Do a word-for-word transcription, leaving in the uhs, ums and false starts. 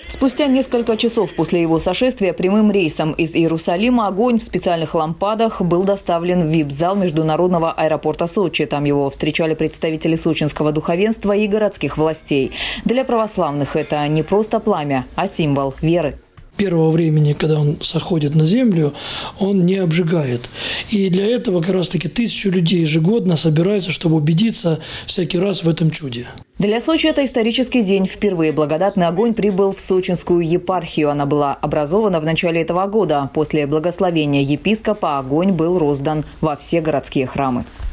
Спустя несколько часов после его сошествия прямым рейсом из Иерусалима огонь в специальных лампадах был доставлен в ви ай пи-зал международного аэропорта Сочи. Там его встречали представители сочинского духовенства и городских властей. Для православных это не просто пламя, а символ веры. Первого времени, когда он сходит на землю, он не обжигает. И для этого как раз-таки тысячу людей ежегодно собираются, чтобы убедиться всякий раз в этом чуде. Для Сочи это исторический день. Впервые благодатный огонь прибыл в сочинскую епархию. Она была образована в начале этого года. После благословения епископа огонь был роздан во все городские храмы.